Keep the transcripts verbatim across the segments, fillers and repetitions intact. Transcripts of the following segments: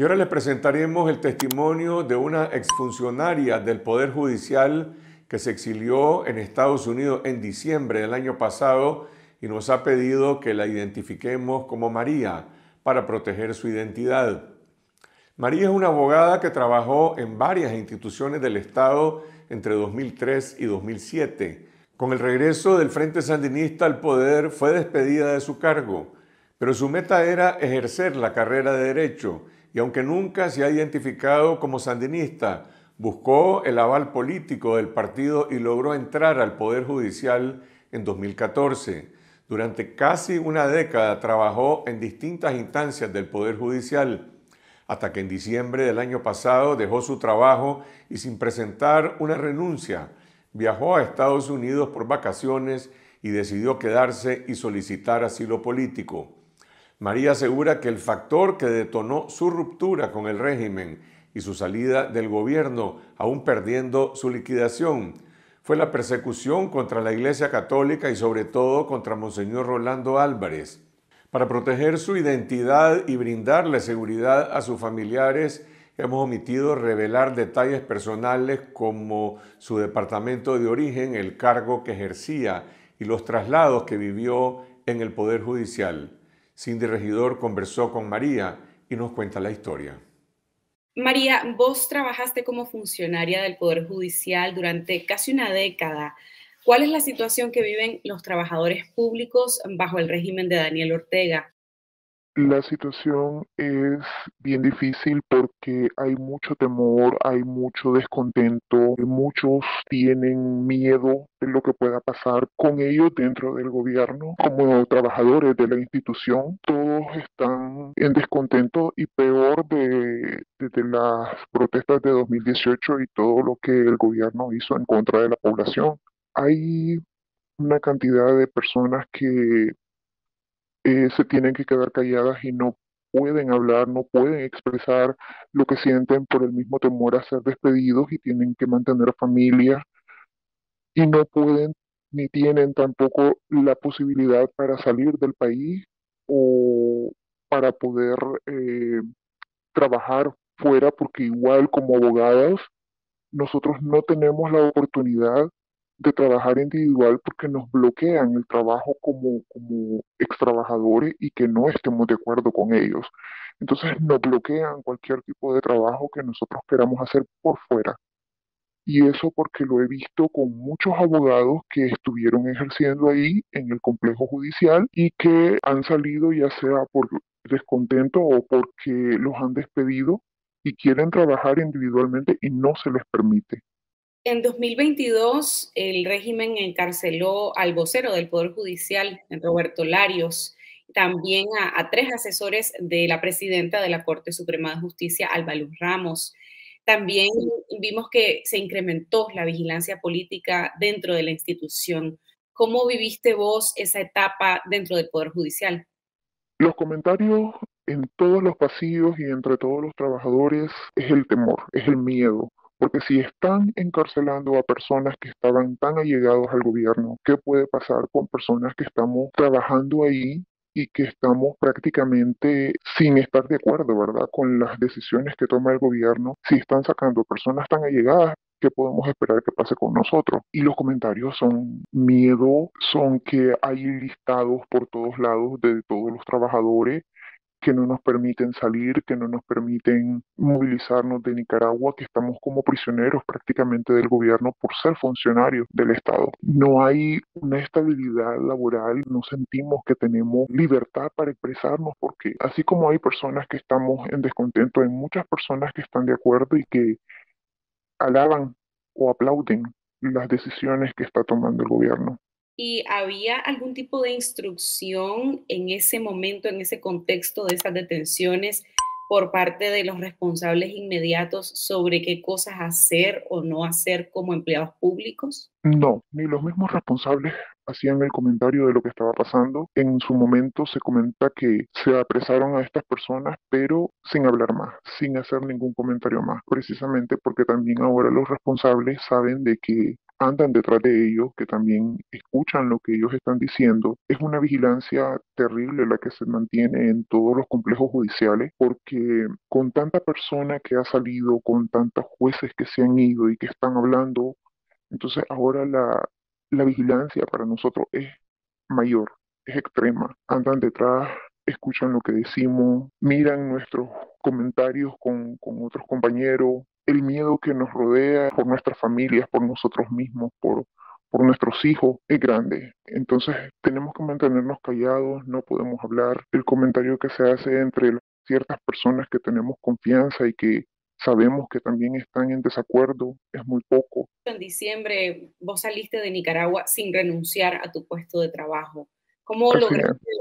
Y ahora les presentaremos el testimonio de una exfuncionaria del Poder Judicial que se exilió en Estados Unidos en diciembre del año pasado y nos ha pedido que la identifiquemos como María para proteger su identidad. María es una abogada que trabajó en varias instituciones del Estado entre dos mil tres y dos mil siete. Con el regreso del Frente Sandinista al poder fue despedida de su cargo, pero su meta era ejercer la carrera de Derecho y aunque nunca se ha identificado como sandinista, buscó el aval político del partido y logró entrar al Poder Judicial en dos mil catorce. Durante casi una década trabajó en distintas instancias del Poder Judicial, hasta que en diciembre del año pasado dejó su trabajo y sin presentar una renuncia, viajó a Estados Unidos por vacaciones y decidió quedarse y solicitar asilo político. María asegura que el factor que detonó su ruptura con el régimen y su salida del gobierno, aún perdiendo su liquidación, fue la persecución contra la Iglesia Católica y sobre todo contra Monseñor Rolando Álvarez. Para proteger su identidad y brindarle seguridad a sus familiares, hemos omitido revelar detalles personales como su departamento de origen, el cargo que ejercía y los traslados que vivió en el Poder Judicial. Cindy Regidor conversó con María y nos cuenta la historia. María, vos trabajaste como funcionaria del Poder Judicial durante casi una década. ¿Cuál es la situación que viven los trabajadores públicos bajo el régimen de Daniel Ortega? La situación es bien difícil porque hay mucho temor, hay mucho descontento, muchos tienen miedo de lo que pueda pasar con ellos dentro del gobierno. Como trabajadores de la institución, todos están en descontento y peor de, desde las protestas de dos mil dieciocho y todo lo que el gobierno hizo en contra de la población. Hay una cantidad de personas que eh, se tienen que quedar calladas y no pueden hablar, no pueden expresar lo que sienten por el mismo temor a ser despedidos y tienen que mantener familia y no pueden ni tienen tampoco la posibilidad para salir del país o para poder eh, trabajar fuera porque igual como abogados nosotros no tenemos la oportunidad de trabajar individual porque nos bloquean el trabajo como, como extrabajadores y que no estemos de acuerdo con ellos. Entonces nos bloquean cualquier tipo de trabajo que nosotros queramos hacer por fuera. Y eso porque lo he visto con muchos abogados que estuvieron ejerciendo ahí en el complejo judicial y que han salido ya sea por descontento o porque los han despedido y quieren trabajar individualmente y no se les permite. En dos mil veintidós, el régimen encarceló al vocero del Poder Judicial, Roberto Larios, también a, a tres asesores de la presidenta de la Corte Suprema de Justicia, Alba Luz Ramos. También vimos que se incrementó la vigilancia política dentro de la institución. ¿Cómo viviste vos esa etapa dentro del Poder Judicial? Los comentarios en todos los pasillos y entre todos los trabajadores es el temor, es el miedo. Porque si están encarcelando a personas que estaban tan allegados al gobierno, ¿qué puede pasar con personas que estamos trabajando ahí y que estamos prácticamente sin estar de acuerdo, ¿verdad? Con las decisiones que toma el gobierno? Si están sacando personas tan allegadas, ¿qué podemos esperar que pase con nosotros? Y los comentarios son miedo, son que hay listados por todos lados de todos los trabajadores que no nos permiten salir, que no nos permiten movilizarnos de Nicaragua, que estamos como prisioneros prácticamente del gobierno por ser funcionarios del Estado. No hay una estabilidad laboral, no sentimos que tenemos libertad para expresarnos, porque así como hay personas que estamos en descontento, hay muchas personas que están de acuerdo y que alaban o aplauden las decisiones que está tomando el gobierno. ¿Y había algún tipo de instrucción en ese momento, en ese contexto de esas detenciones por parte de los responsables inmediatos sobre qué cosas hacer o no hacer como empleados públicos? No, ni los mismos responsables hacían el comentario de lo que estaba pasando. En su momento se comenta que se apresaron a estas personas, pero sin hablar más, sin hacer ningún comentario más, precisamente porque también ahora los responsables saben de que andan detrás de ellos, que también escuchan lo que ellos están diciendo. Es una vigilancia terrible la que se mantiene en todos los complejos judiciales, porque con tanta persona que ha salido, con tantos jueces que se han ido y que están hablando, entonces ahora la, la vigilancia para nosotros es mayor, es extrema. Andan detrás, escuchan lo que decimos, miran nuestros comentarios con, con otros compañeros, el miedo que nos rodea por nuestras familias, por nosotros mismos, por, por nuestros hijos, es grande. Entonces tenemos que mantenernos callados, no podemos hablar. El comentario que se hace entre ciertas personas que tenemos confianza y que sabemos que también están en desacuerdo es muy poco. En diciembre vos saliste de Nicaragua sin renunciar a tu puesto de trabajo. ¿Cómo Así es. lograste,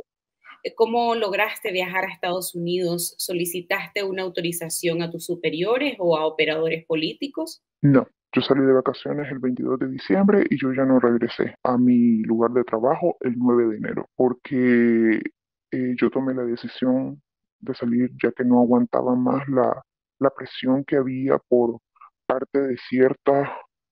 cómo lograste viajar a Estados Unidos? ¿Solicitaste una autorización a tus superiores o a operadores políticos? No, yo salí de vacaciones el veintidós de diciembre y yo ya no regresé a mi lugar de trabajo el nueve de enero, porque eh, yo tomé la decisión de salir ya que no aguantaba más la, la presión que había por parte de ciertas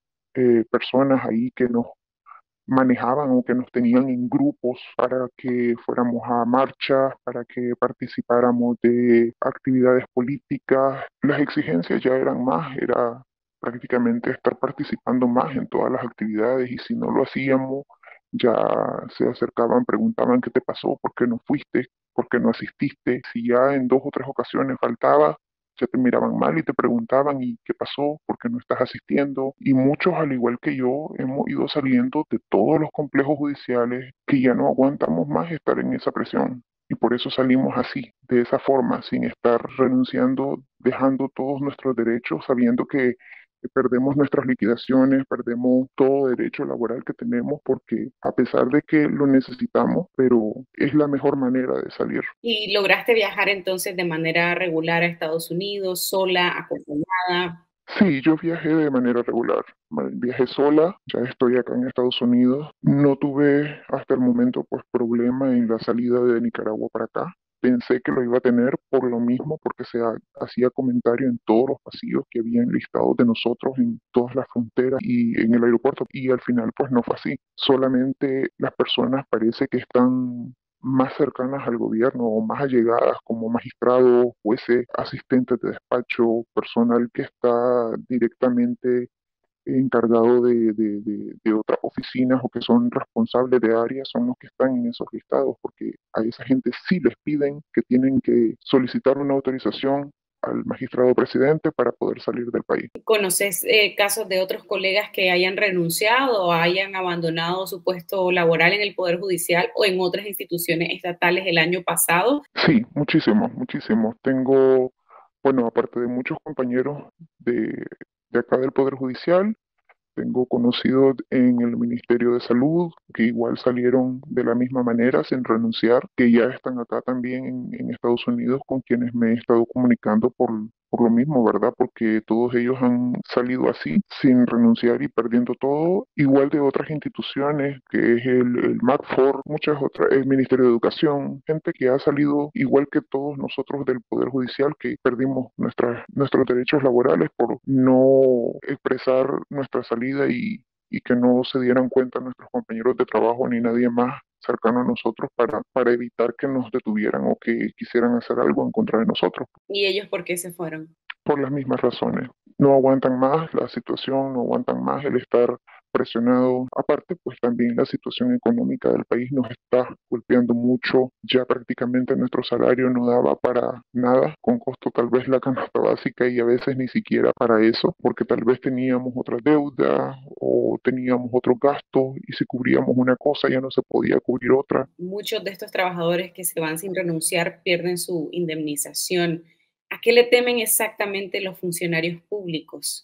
eh, personas ahí que nos manejaban o que nos tenían en grupos para que fuéramos a marchas, para que participáramos de actividades políticas. Las exigencias ya eran más, era prácticamente estar participando más en todas las actividades y si no lo hacíamos, ya se acercaban, preguntaban qué te pasó, por qué no fuiste, por qué no asististe. Si ya en dos o tres ocasiones faltaba, ya te miraban mal y te preguntaban ¿y qué pasó? ¿Por qué no estás asistiendo? Y muchos, al igual que yo, hemos ido saliendo de todos los complejos judiciales que ya no aguantamos más estar en esa presión. Y por eso salimos así, de esa forma, sin estar renunciando, dejando todos nuestros derechos, sabiendo que que perdemos nuestras liquidaciones, perdemos todo derecho laboral que tenemos, porque a pesar de que lo necesitamos, pero es la mejor manera de salir. ¿Y lograste viajar entonces de manera regular a Estados Unidos, sola, acompañada? Sí, yo viajé de manera regular. Ma- Viajé sola, ya estoy acá en Estados Unidos. No tuve hasta el momento pues problema en la salida de Nicaragua para acá. Pensé que lo iba a tener por lo mismo, porque se ha- hacía comentario en todos los pasillos que habían listados de nosotros en todas las fronteras y en el aeropuerto. Y al final pues no fue así. Solamente las personas parece que están más cercanas al gobierno o más allegadas como magistrados, jueces, asistentes de despacho, personal que está directamente encargado de, de, de, de otras oficinas o que son responsables de áreas son los que están en esos listados, porque a esa gente sí les piden que tienen que solicitar una autorización al magistrado presidente para poder salir del país. ¿Conoces eh, casos de otros colegas que hayan renunciado o hayan abandonado su puesto laboral en el Poder Judicial o en otras instituciones estatales el año pasado? Sí, muchísimos, muchísimos. Tengo, bueno, aparte de muchos compañeros de, de acá del Poder Judicial, tengo conocidos en el Ministerio de Salud que igual salieron de la misma manera sin renunciar, que ya están acá también en, en Estados Unidos con quienes me he estado comunicando por, por lo mismo, ¿verdad? Porque todos ellos han salido así, sin renunciar y perdiendo todo, igual de otras instituciones, que es el, el MACFOR, muchas otras, el Ministerio de Educación, gente que ha salido igual que todos nosotros del Poder Judicial, que perdimos nuestras, nuestros derechos laborales por no expresar nuestra salida y, y que no se dieran cuenta nuestros compañeros de trabajo ni nadie más cercano a nosotros para, para evitar que nos detuvieran o que quisieran hacer algo en contra de nosotros ¿Y ellos por qué se fueron? por las mismas razones. No aguantan más la situación, no aguantan más el estar presionado. Aparte, pues también la situación económica del país nos está golpeando mucho. Ya prácticamente nuestro salario no daba para nada, con costo tal vez la canasta básica y a veces ni siquiera para eso, porque tal vez teníamos otra deuda o teníamos otro gasto y si cubríamos una cosa ya no se podía cubrir otra. Muchos de estos trabajadores que se van sin renunciar pierden su indemnización. ¿A qué le temen exactamente los funcionarios públicos?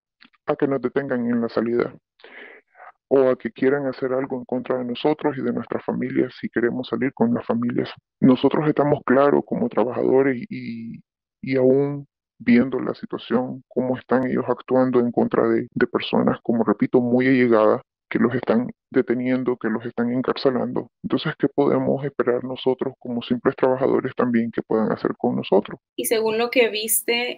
A que nos detengan en la salida o a que quieran hacer algo en contra de nosotros y de nuestras familias si queremos salir con las familias. Nosotros estamos claros como trabajadores y, y aún viendo la situación, cómo están ellos actuando en contra de, de personas, como repito, muy allegadas, que los están deteniendo, que los están encarcelando. Entonces, ¿qué podemos esperar nosotros como simples trabajadores también que puedan hacer con nosotros? Y según lo que viste,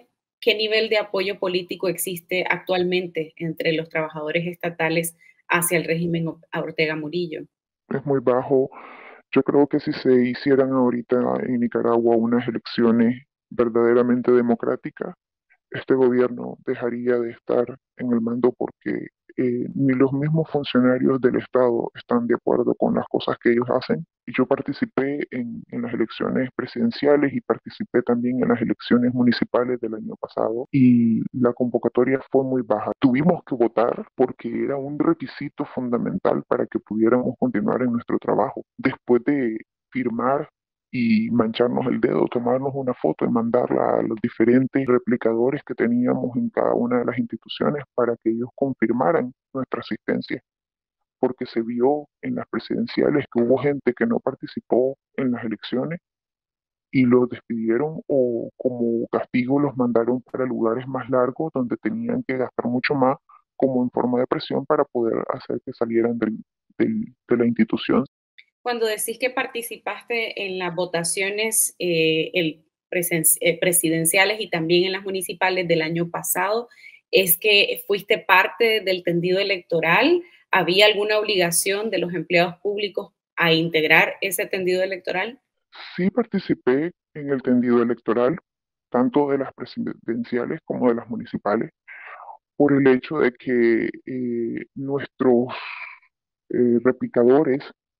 ¿Qué nivel de apoyo político existe actualmente entre los trabajadores estatales hacia el régimen Ortega Murillo? Es muy bajo. Yo creo que si se hicieran ahorita en Nicaragua unas elecciones verdaderamente democráticas, este gobierno dejaría de estar en el mando porque eh, ni los mismos funcionarios del Estado están de acuerdo con las cosas que ellos hacen. Y yo participé en, en las elecciones presidenciales y participé también en las elecciones municipales del año pasado y la convocatoria fue muy baja. Tuvimos que votar porque era un requisito fundamental para que pudiéramos continuar en nuestro trabajo. Después de firmar y mancharnos el dedo, tomarnos una foto y mandarla a los diferentes replicadores que teníamos en cada una de las instituciones para que ellos confirmaran nuestra asistencia, porque se vio en las presidenciales que hubo gente que no participó en las elecciones y los despidieron o como castigo los mandaron para lugares más largos donde tenían que gastar mucho más como en forma de presión para poder hacer que salieran del, del- de la institución. Cuando decís que participaste en las votaciones eh, el presen- eh, presidenciales y también en las municipales del año pasado, ¿es que fuiste parte del tendido electoral? ¿Había alguna obligación de los empleados públicos a integrar ese tendido electoral? Sí participé en el tendido electoral, tanto de las presidenciales como de las municipales, por el hecho de que eh, nuestros eh, replicadores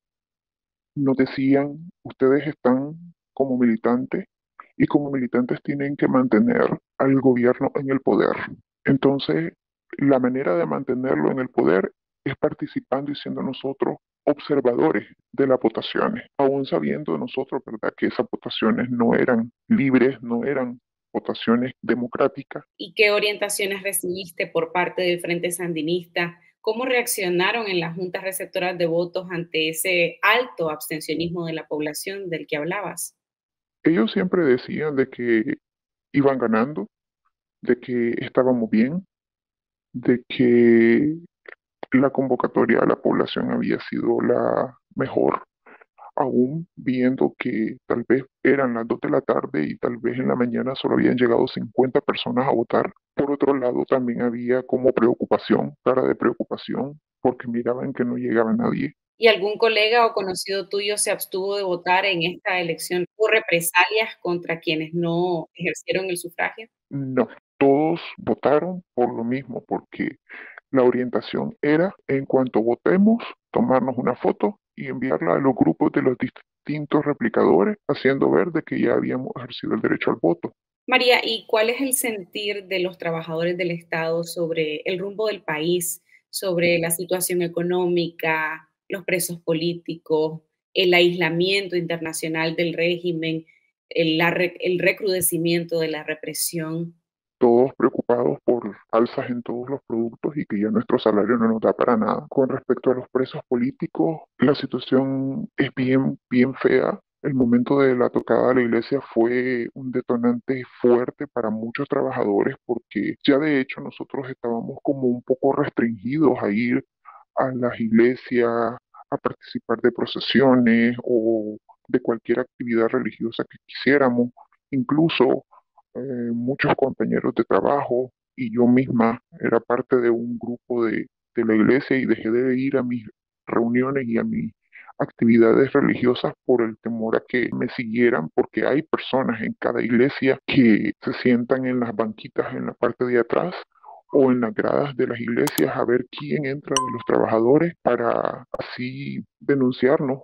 nos decían, ustedes están como militantes y como militantes tienen que mantener al gobierno en el poder. Entonces, la manera de mantenerlo en el poder es participando y siendo nosotros observadores de las votaciones, aún sabiendo nosotros, ¿verdad?, que esas votaciones no eran libres, no eran votaciones democráticas. ¿Y qué orientaciones recibiste por parte del Frente Sandinista? ¿Cómo reaccionaron en las juntas receptoras de votos ante ese alto abstencionismo de la población del que hablabas? Ellos siempre decían de que iban ganando, de que estábamos bien, de que la convocatoria a la población había sido la mejor, aún viendo que tal vez eran las dos de la tarde y tal vez en la mañana solo habían llegado cincuenta personas a votar. Por otro lado, también había como preocupación, cara de preocupación, porque miraban que no llegaba nadie. ¿Y algún colega o conocido tuyo se abstuvo de votar en esta elección por represalias contra quienes no ejercieron el sufragio? No, todos votaron por lo mismo, porque la orientación era, en cuanto votemos, tomarnos una foto y enviarla a los grupos de los distintos replicadores, haciendo ver de que ya habíamos ejercido el derecho al voto. María, ¿y cuál es el sentir de los trabajadores del Estado sobre el rumbo del país, sobre la situación económica, los presos políticos, el aislamiento internacional del régimen, el, la re- el recrudecimiento de la represión? Todos preocupados por alzas en todos los productos y que ya nuestro salario no nos da para nada. Con respecto a los presos políticos, la situación es bien, bien fea. El momento de la tocada a la iglesia fue un detonante fuerte para muchos trabajadores porque ya de hecho nosotros estábamos como un poco restringidos a ir a las iglesias, a participar de procesiones o de cualquier actividad religiosa que quisiéramos. Incluso eh, muchos compañeros de trabajo y yo misma era parte de un grupo de, de la iglesia y dejé de ir a mis reuniones y a mis actividades religiosas por el temor a que me siguieran, porque hay personas en cada iglesia que se sientan en las banquitas en la parte de atrás o en las gradas de las iglesias a ver quién entra de los trabajadores para así denunciarnos.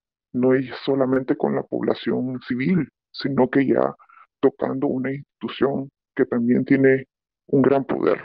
No es solamente con la población civil, sino que ya tocando una institución que también tiene un gran poder.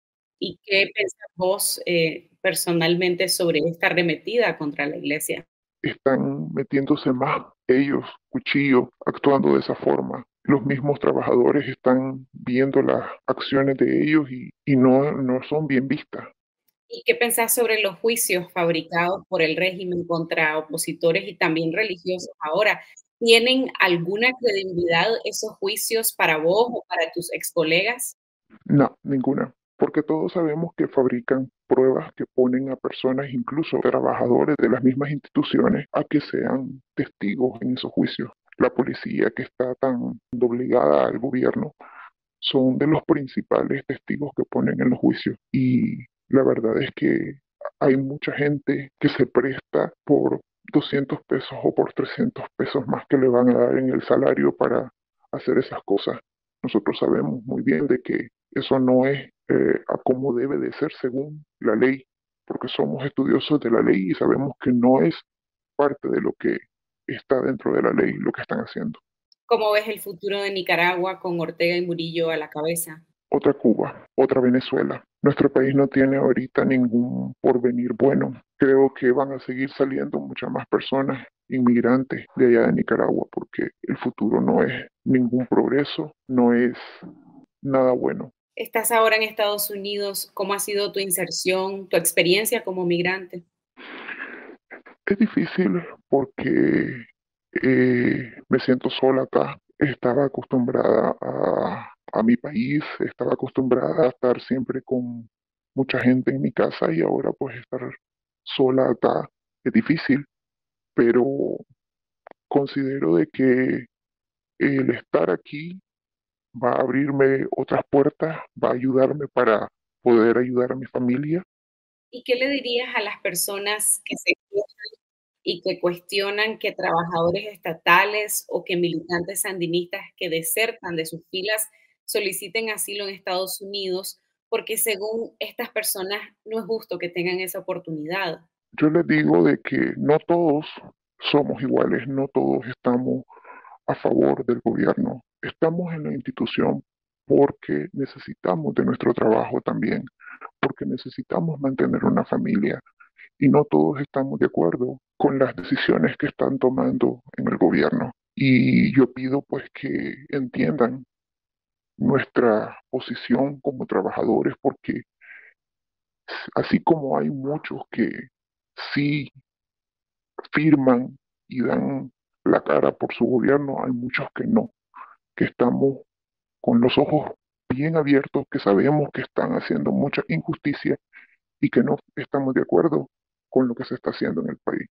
¿Y qué pensás vos eh, personalmente sobre esta arremetida contra la iglesia? Están metiéndose más ellos, cuchillos, actuando de esa forma. Los mismos trabajadores están viendo las acciones de ellos y, y no, no son bien vistas. ¿Y qué pensás sobre los juicios fabricados por el régimen contra opositores y también religiosos ahora? ¿Tienen alguna credibilidad esos juicios para vos o para tus ex colegas? No, ninguna, porque todos sabemos que fabrican pruebas que ponen a personas, incluso trabajadores de las mismas instituciones, a que sean testigos en esos juicios. La policía que está tan obligada al gobierno son de los principales testigos que ponen en los juicios. Y la verdad es que hay mucha gente que se presta por doscientos pesos o por trescientos pesos más que le van a dar en el salario para hacer esas cosas. Nosotros sabemos muy bien de que eso no es eh, a como debe de ser según la ley, porque somos estudiosos de la ley y sabemos que no es parte de lo que está dentro de la ley lo que están haciendo. ¿Cómo ves el futuro de Nicaragua con Ortega y Murillo a la cabeza? Otra Cuba, otra Venezuela. Nuestro país no tiene ahorita ningún porvenir bueno. Creo que van a seguir saliendo muchas más personas inmigrantes de allá de Nicaragua porque el futuro no es ningún progreso, no es nada bueno. Estás ahora en Estados Unidos. ¿Cómo ha sido tu inserción, tu experiencia como migrante? Es difícil porque eh, me siento sola acá. Estaba acostumbrada a, a mi país, estaba acostumbrada a estar siempre con mucha gente en mi casa y ahora pues estar sola acá es difícil, pero considero de que el estar aquí va a abrirme otras puertas, va a ayudarme para poder ayudar a mi familia. ¿Y qué le dirías a las personas que se quejan y que cuestionan que trabajadores estatales o que militantes sandinistas que desertan de sus filas soliciten asilo en Estados Unidos? Porque según estas personas no es justo que tengan esa oportunidad. Yo les digo de que no todos somos iguales, no todos estamos a favor del gobierno. Estamos en la institución porque necesitamos de nuestro trabajo también, porque necesitamos mantener una familia y no todos estamos de acuerdo con las decisiones que están tomando en el gobierno. Y yo pido pues que entiendan nuestra posición como trabajadores porque así como hay muchos que sí firman y dan la cara por su gobierno, hay muchos que no, que estamos con los ojos bien abiertos, que sabemos que están haciendo mucha injusticia y que no estamos de acuerdo con lo que se está haciendo en el país.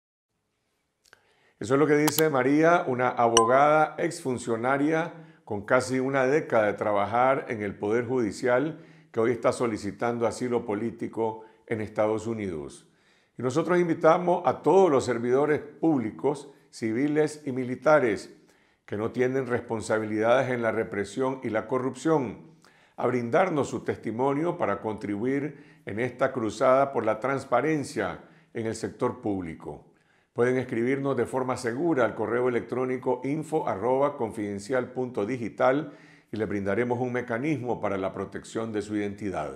Eso es lo que dice María, una abogada exfuncionaria con casi una década de trabajar en el Poder Judicial que hoy está solicitando asilo político en Estados Unidos. Y nosotros invitamos a todos los servidores públicos, civiles y militares que no tienen responsabilidades en la represión y la corrupción, a brindarnos su testimonio para contribuir en esta cruzada por la transparencia en el sector público. Pueden escribirnos de forma segura al correo electrónico info arroba confidencial punto digital y le brindaremos un mecanismo para la protección de su identidad.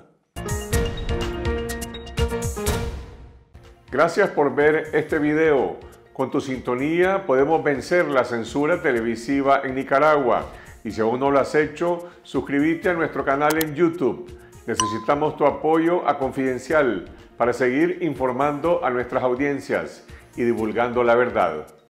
Gracias por ver este video. Con tu sintonía podemos vencer la censura televisiva en Nicaragua. Y si aún no lo has hecho, suscríbete a nuestro canal en YouTube. Necesitamos tu apoyo a Confidencial para seguir informando a nuestras audiencias y divulgando la verdad.